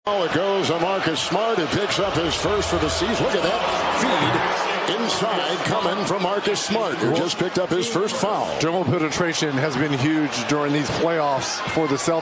It goes on Marcus Smart, who picks up his first for the season. Look at that feed inside coming from Marcus Smart, who just picked up his first foul. Dribble penetration has been huge during these playoffs for the Celtics.